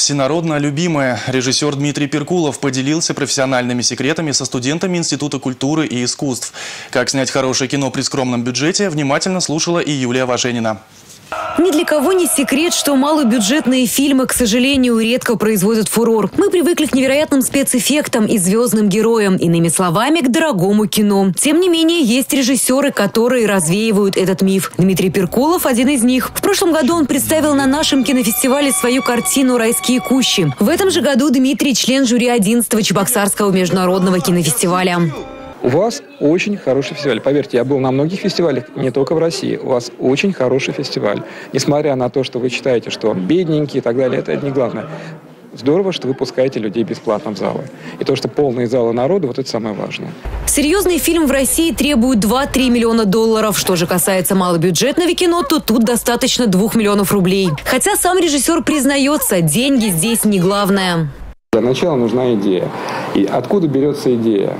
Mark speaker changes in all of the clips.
Speaker 1: всенародно любимое. Режиссер Дмитрий Перкулов поделился профессиональными секретами со студентами Института культуры и искусств. Как снять хорошее кино при скромном бюджете, внимательно слушала и Юлия Важенина.
Speaker 2: Ни для кого не секрет, что малобюджетные фильмы, к сожалению, редко производят фурор. Мы привыкли к невероятным спецэффектам и звездным героям, иными словами, к дорогому кино. Тем не менее, есть режиссеры, которые развеивают этот миф. Дмитрий Перкулов – один из них. В прошлом году он представил на нашем кинофестивале свою картину «Райские кущи». В этом же году Дмитрий – член жюри 11-го Чебоксарского международного кинофестиваля.
Speaker 3: У вас очень хороший фестиваль. Поверьте, я был на многих фестивалях, не только в России. У вас очень хороший фестиваль. Несмотря на то, что вы считаете, что он бедненький и так далее, это не главное. Здорово, что вы пускаете людей бесплатно в залы. И то, что полные залы народу, вот это самое важное.
Speaker 2: Серьезный фильм в России требует 2-3 миллиона долларов. Что же касается малобюджетного кино, то тут достаточно 2 миллионов рублей. Хотя сам режиссер признается, деньги здесь не главное.
Speaker 3: Для начала нужна идея. И откуда берется идея?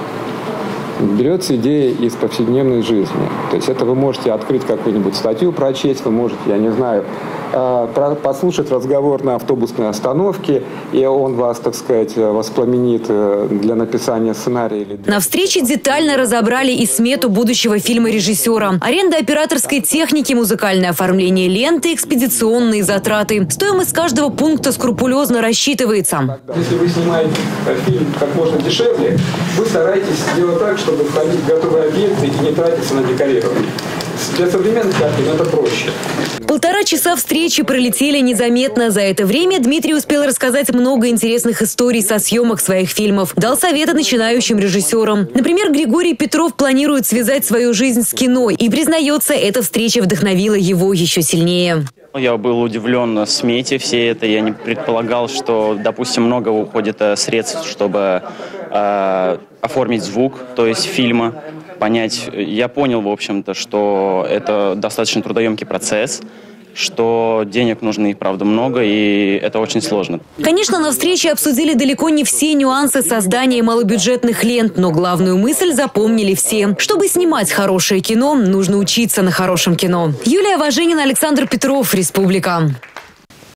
Speaker 3: Берется идея из повседневной жизни. То есть это вы можете открыть какую-нибудь статью, прочесть, вы можете, я не знаю, послушать разговор на автобусной остановке, и он вас, так сказать, воспламенит для написания сценария.
Speaker 2: На встрече детально разобрали и смету будущего фильма режиссера. Аренда операторской техники, музыкальное оформление ленты, экспедиционные затраты. Стоимость каждого пункта скрупулезно рассчитывается.
Speaker 3: Если вы снимаете фильм как можно дешевле, вы стараетесь сделать так, чтобы входить в готовые объекты и не тратиться на декорирование. Для современных картин это проще.
Speaker 2: 1,5 часа встречи пролетели незаметно. За это время Дмитрий успел рассказать много интересных историй со съемок своих фильмов. Дал советы начинающим режиссерам. Например, Григорий Петров планирует связать свою жизнь с кино. И признается, эта встреча вдохновила его еще сильнее.
Speaker 4: Я был удивлен смете всей этой. Я не предполагал, что, допустим, много уходит средств, чтобы оформить звук, то есть фильма, понять. Я понял, в общем-то, что это достаточно трудоемкий процесс, что денег нужно и правда много, и это очень сложно.
Speaker 2: Конечно, на встрече обсудили далеко не все нюансы создания малобюджетных лент, но главную мысль запомнили все. Чтобы снимать хорошее кино, нужно учиться на хорошем кино. Юлия Важенина, Александр Петров, Республика.